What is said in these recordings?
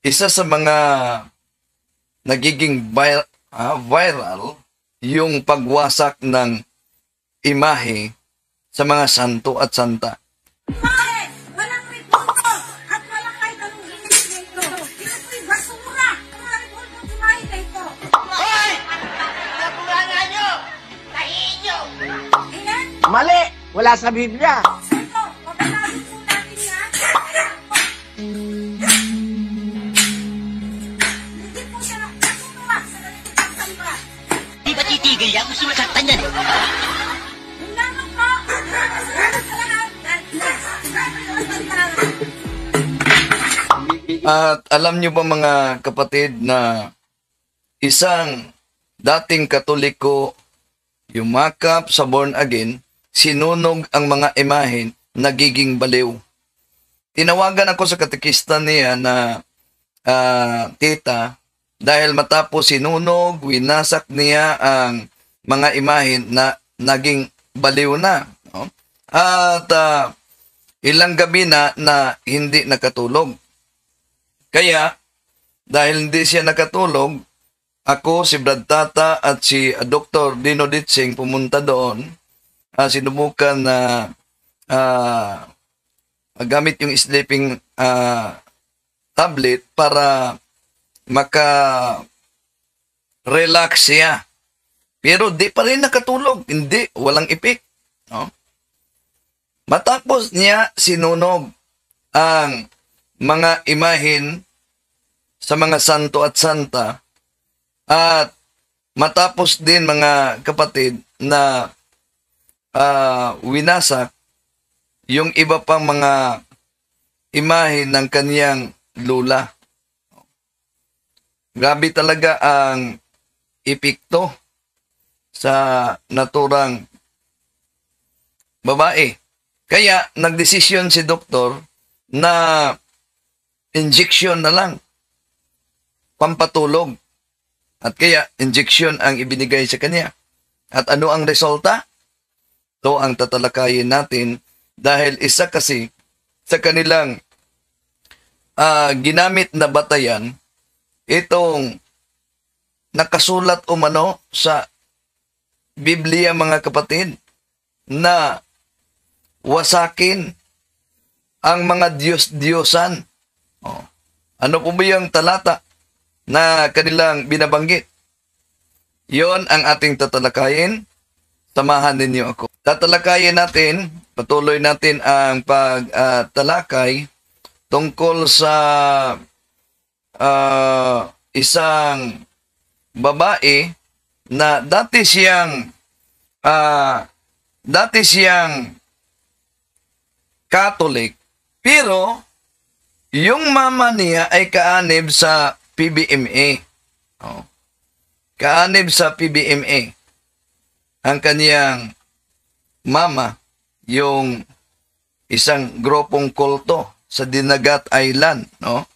isa sa mga nagiging viral yung pagwasak ng imahe sa mga santo at santa. Bakit? Walang reporto at walang kahit anong ginis nito. Ito'y basura. Mga reporto kumain na ito. Hoy! Naburangan nyo! Tahiin nyo! Ayan. Mali! Wala sa Biblia. Ito, papalasin po natin yan. Hindi po siya natutuwa sa ganitong pagsamba. Di ba titigil yan? Gusto masaktan yan eh. Yun lamang po. Salamat sa lahat. At alam nyo ba mga kapatid na isang dating Katoliko yumakap sa born again, sinunog ang mga imahen, nagiging baliw. Tinawagan ako sa katekista niya na tita dahil matapos sinunog, winasak niya ang mga imahen na naging baliw na. No? At ilang gabi na hindi nakatulog. Kaya, dahil hindi siya nakatulog, ako, si Brad Tata at si Dr. Dino Ditsing pumunta doon. Sinubukan na gamit yung sleeping tablet para maka-relax siya. Pero di pa rin nakatulog. Hindi, walang ipik. No? Matapos niya sinunog ang mga imahin sa mga santo at santa at matapos din mga kapatid na winasak yung iba pang mga imahin ng kaniyang lula. Grabe talaga ang epekto sa naturang babae. Kaya nagdesisyon si doktor na injection na lang, pampatulog. At kaya injection ang ibinigay sa kanya. At ano ang resulta? Ito ang tatalakayin natin dahil isa kasi sa kanilang ginamit na batayan, itong nakasulat umano sa Biblia mga kapatid na wasakin ang mga Diyos-Diyosan. Ano po ba yung talata na kanilang binabanggit? Yon ang ating tatalakayin. Samahan ninyo ako. Tatalakayin natin, patuloy natin ang pagtalakay tungkol sa isang babae na dati siyang Catholic, pero yung mama niya ay kaanib sa PBMA. Kaanib sa PBMA. Ang kaniyang mama, yung isang grupong kulto sa Dinagat Island, no?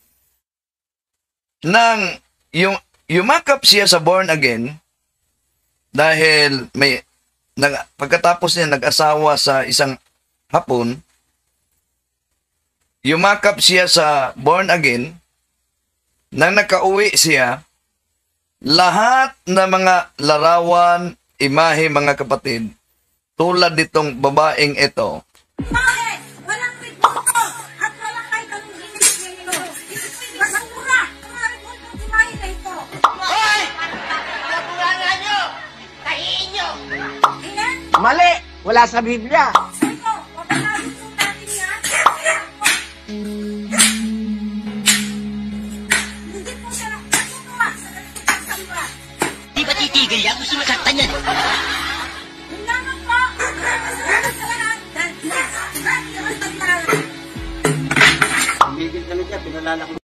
Nang yumakap siya sa born again dahil pagkatapos niya nag-asawa sa isang Hapon, yumakap siya sa born again. Nang nakauwi siya, lahat ng mga larawan, imahe mga kapatid, tulad nitong babaeng ito, Bakit? Walang reporto at walang kahit anong ginis nito. Ito'y basura. Mga reporto kumain na ito. Hoy! Naburangan nyo! Tahiin nyo! Ayan. Mali! Wala sa Biblia. Ito, papalasin po natin yan. Hindi po siya natutuwa sa ganitong pagsamba. Di ba titigil yan? Gusto masaktan yan eh. Yun lamang po. Salamat sa lahat. Bibig kami dyan, pinalala ko.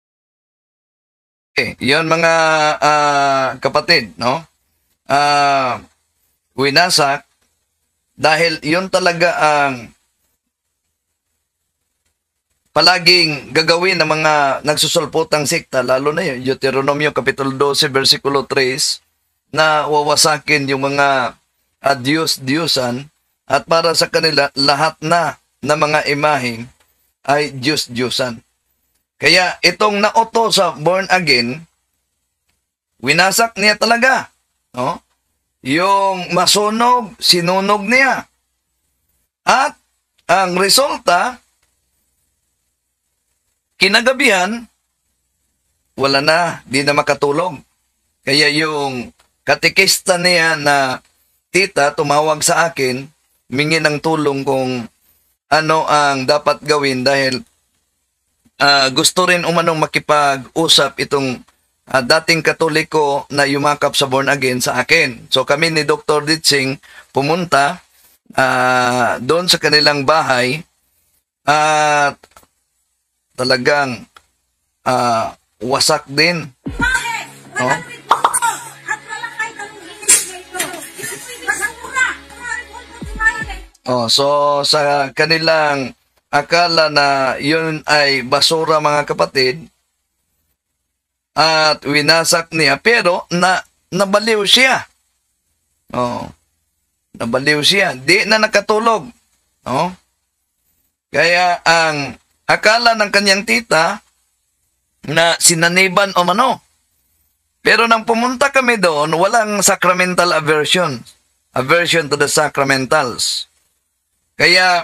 yon mga kapatid, no? Winasak dahil yon talaga ang palaging gagawin ng mga nagsusulputang sekta, lalo na yun, Deuteronomio Kapitulo 12, versikulo 3, na wawasakin yung mga Diyos-Diyosan at para sa kanila lahat na mga imaheng ay Diyos-Diyosan. Kaya itong nauto sa born again, winasak niya talaga. No? Yung masunog, sinunog niya. At ang resulta, kinagabihan, wala na, di na makatulog. Kaya yung katikista niya na tita tumawag sa akin, mingi ng tulong kung ano ang dapat gawin dahil gusto rin umanong makipag-usap itong dating Katoliko na yumakap sa born again sa akin. So kami ni Dr. Ditsing pumunta doon sa kanilang bahay at talagang wasak din. Bakit? Walang repulso at walang kahit anong ginis nito. Ito po'y basura. Mga repulso ni Mayon. So sa kanilang akala na yun ay basura mga kapatid at winasak niya pero nabaliw siya. Nabaliw siya. Di na nakatulog. Kaya ang akala ng kanyang tita na sinaniban o mano. Pero nang pumunta kami doon, walang sacramental aversion. Aversion to the sacramentals. Kaya,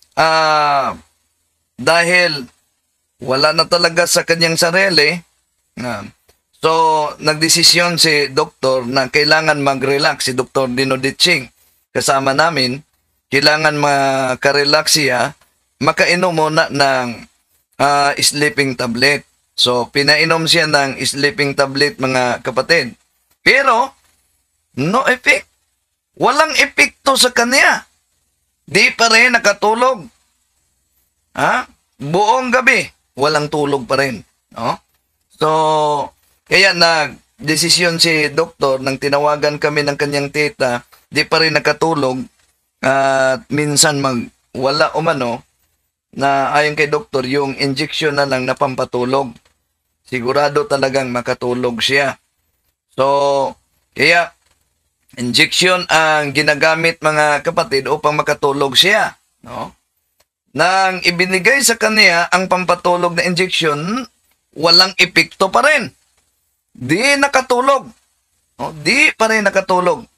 dahil wala na talaga sa kanyang sarili, so nagdesisyon si doktor na kailangan mag-relax, si Dr. Dino Ditching, kasama namin, kailangan makarelax siya, makainom muna ng sleeping tablet. So, pinainom siya ng sleeping tablet, mga kapatid. Pero, no effect. Walang epekto sa kanya. Di pa rin nakatulog. Buong gabi, walang tulog pa rin. No? So, kaya nag-desisyon si doktor nang tinawagan kami ng kanyang tita, di pa rin nakatulog at minsan wala umano na ayon kay doktor, yung injection na lang na pampatulog. Sigurado talagang makatulog siya. So, kaya injection ang ginagamit mga kapatid upang makatulog siya. No? Nang ibinigay sa kanya ang pampatulog na injection, walang epekto pa rin. Di nakatulog. No? Di pa rin nakatulog.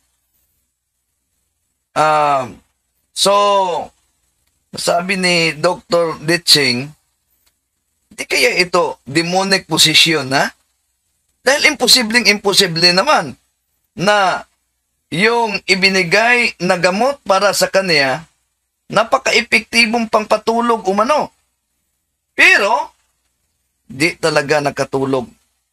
So, sabi ni Dr. Ditching, di kaya ito demonic possession, ha? Dahil imposible naman na yung ibinigay na gamot para sa kanya, napaka-epektibong pangpatulog umano. Pero, di talaga nakatulog.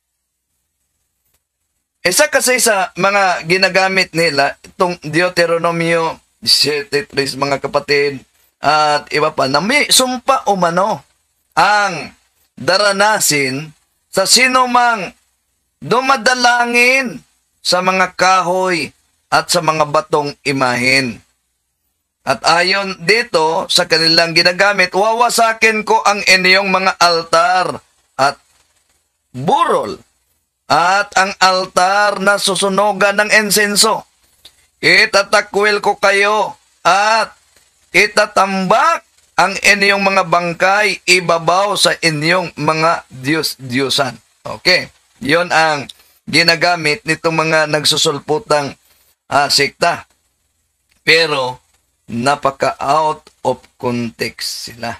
Isa kasi sa mga ginagamit nila, itong Deuteronomio 17:3, mga kapatid, at iba pa, na may sumpa umano ang daranasin sa sino mang dumadalangin sa mga kahoy at sa mga batong imahen. At ayon dito sa kanilang ginagamit, wawasakin ko ang inyong mga altar at burol at ang altar na susunogan ng insenso. Itatakwil ko kayo at itatambak ang inyong mga bangkay, ibabaw sa inyong mga Diyos-Diyosan. Okay. Yon ang ginagamit nitong mga nagsusulputang sekta. Pero, napaka-out of context sila.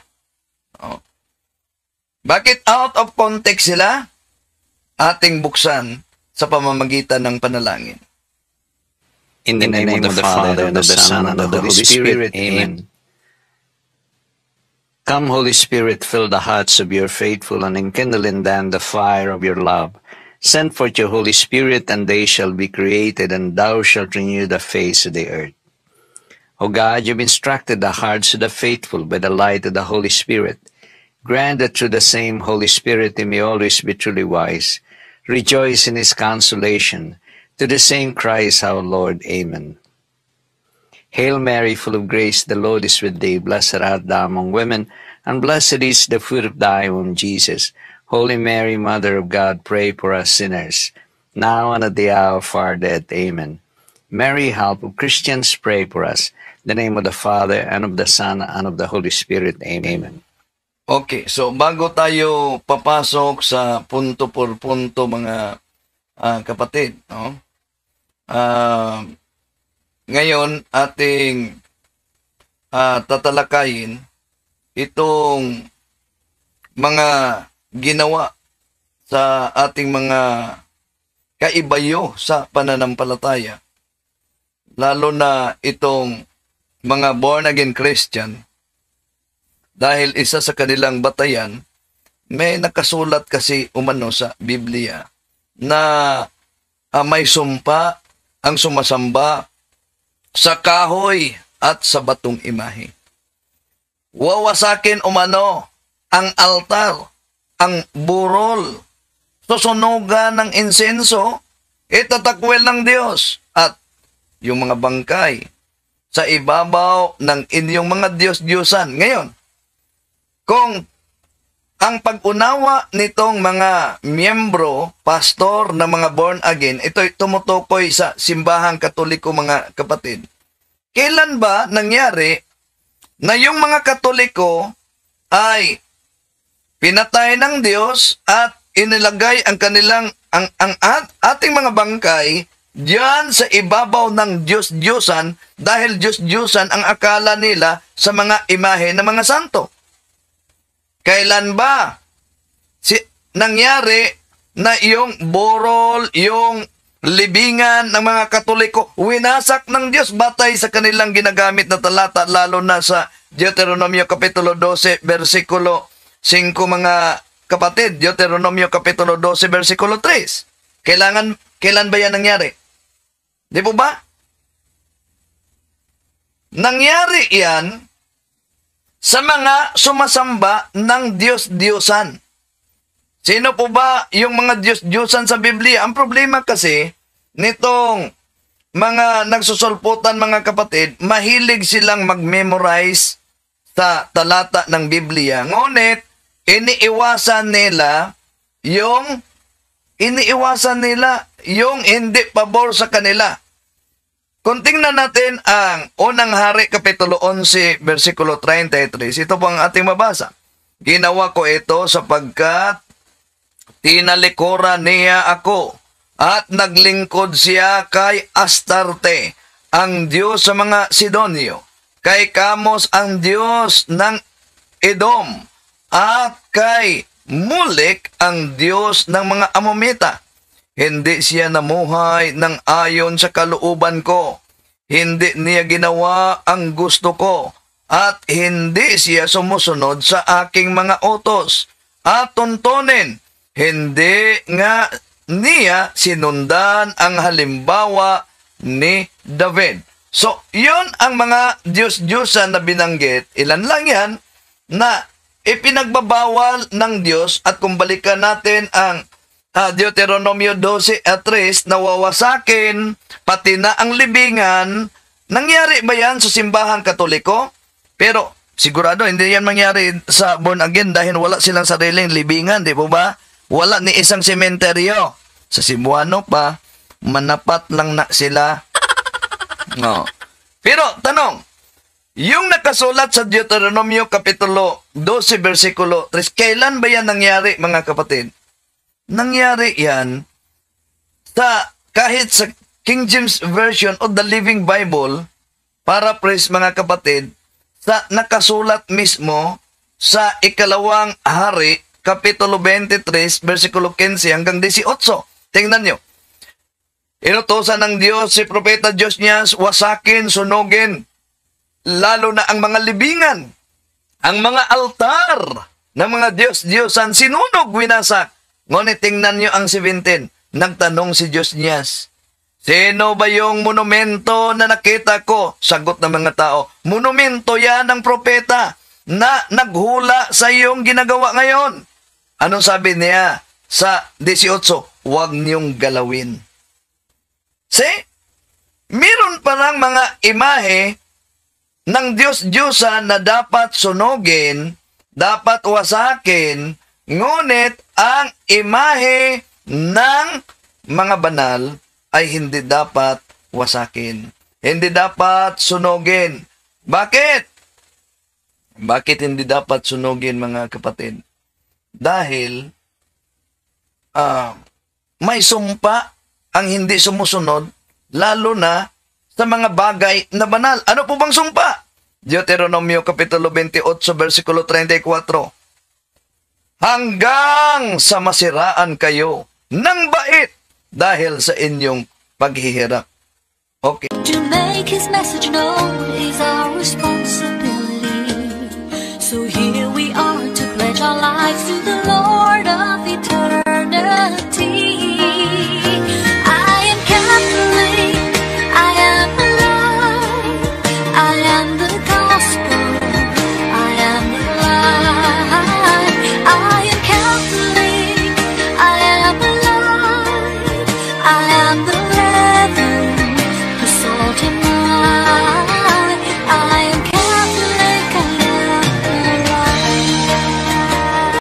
Bakit out of context sila? Ating buksan sa pamamagitan ng panalangin. In the name of the Father, and of the Son, and of the Holy Spirit. Amen. Come, Holy Spirit, fill the hearts of your faithful, and enkindle in them the fire of your love. Send forth your Holy Spirit, and they shall be created, and thou shalt renew the face of the earth. O God, you've instructed the hearts of the faithful by the light of the Holy Spirit. Grant that through the same Holy Spirit they may always be truly wise. Rejoice in his consolation. To the same Christ our Lord. Amen. Hail Mary, full of grace, the Lord is with thee. Blessed art thou among women, and blessed is the fruit of thy womb, Jesus. Holy Mary, Mother of God, pray for us sinners, now and at the hour of our death. Amen. Mary, help of Christians, pray for us. In the name of the Father, and of the Son, and of the Holy Spirit. Amen. Okay, so bago tayo papasok sa punto por punto mga kapatid, no? Ngayon ating tatalakayin itong mga ginawa sa ating mga kaibayo sa pananampalataya, lalo na itong mga born-again Christian. Dahil isa sa kanilang batayan, may nakasulat kasi umano sa Biblia na may sumpa ang sumasamba sa kahoy at sa batong imahe. Wawasakin umano ang altar, ang burol, susunugan ng insenso, itatakwil ng Diyos, at yung mga bangkay sa ibabaw ng inyong mga Diyos-Diyosan. Ngayon, kung ang pag-unawa nitong mga miyembro, pastor na mga born again, ito'y tumutukoy sa simbahang Katoliko mga kapatid. Kailan ba nangyari na yung mga Katoliko ay pinatay ng Diyos at inilagay ang kanilang ang ating mga bangkay diyan sa ibabaw ng Diyos-Diyosan dahil Diyos-Diyosan ang akala nila sa mga imahe ng mga santo? Kailan ba nangyari na yung borol, yung libingan ng mga Katoliko, winasak ng Diyos batay sa kanilang ginagamit na talata, lalo na sa Deuteronomio Kapitulo 12, versikulo 5 mga kapatid, Deuteronomio Kapitulo 12, versikulo 3. Kailan ba yan nangyari? Di po ba? Nangyari yan sa mga sumasamba ng Diyos-Diyosan. Sino po ba yung mga Diyos-Diyosan sa Biblia? Ang problema kasi, nitong mga nagsusulputan mga kapatid, mahilig silang mag-memorize sa talata ng Biblia. Ngunit, iniiwasan nila yung hindi pabor sa kanila. Kung tingnan natin ang unang hari, Kapitulo 11, versikulo 33, ito po ang ating mabasa. Ginawa ko ito sapagkat tinalikuran niya ako at naglingkod siya kay Astarte, ang Diyos sa mga Sidonio, kay Kamos, ang Diyos ng Edom, at kay Molek, ang Diyos ng mga Amomita. Hindi siya namuhay ng ayon sa kalooban ko. Hindi niya ginawa ang gusto ko. At hindi siya sumusunod sa aking mga utos. At tuntunin, hindi nga niya sinundan ang halimbawa ni David. So, yun ang mga Diyos-Diyosan na binanggit. Ilan lang yan na ipinagbabawal ng Diyos. At kung balikan natin ang Deuteronomio 12 at 3, nawawasakin, pati na ang libingan. Nangyari ba yan sa simbahang Katoliko? Pero sigurado hindi yan mangyari sa born again dahil wala silang sariling libingan, di po ba? Wala ni isang sementeryo. Sa Cebuano pa, manapat lang na sila. No. Pero tanong, yung nakasulat sa Deuteronomio Kapitulo 12, versikulo 3, kailan ba yan nangyari mga kapatid? Nangyari yan kahit sa King James Version o the Living Bible, paraphrase mga kapatid, sa nakasulat mismo sa ikalawang hari, Kapitulo 23, versikulo 15 hanggang 18. Tingnan nyo. Inutosan ng Diyos si Propeta Josnias, wasakin, sunugin, lalo na ang mga libingan, ang mga altar ng mga Diyos-Diyosan, sinunog, winasak. Ngunit tingnan nyo ang 17. Nagtanong si Josnias, sino ba yung monumento na nakita ko? Sagot ng mga tao, monumento yan ng propeta na naghula sa iyong ginagawa ngayon. Anong sabi niya sa 18? Huwag niyong galawin. See? Meron parang mga imahe ng Diyos-Diyosan na dapat sunugin, dapat wasakin, ngunit ang imahe ng mga banal ay hindi dapat wasakin. Hindi dapat sunugin. Bakit? Bakit hindi dapat sunugin, mga kapatid? Dahil may sumpa ang hindi sumusunod, lalo na sa mga bagay na banal. Ano po bang sumpa? Deuteronomio Kapitulo 28, versikulo 34. Hanggang sa masiraan kayo ng bait dahil sa inyong paghihirap. Okay. To make his message known is our responsibility. So here we are to pledge our lives to the Lord.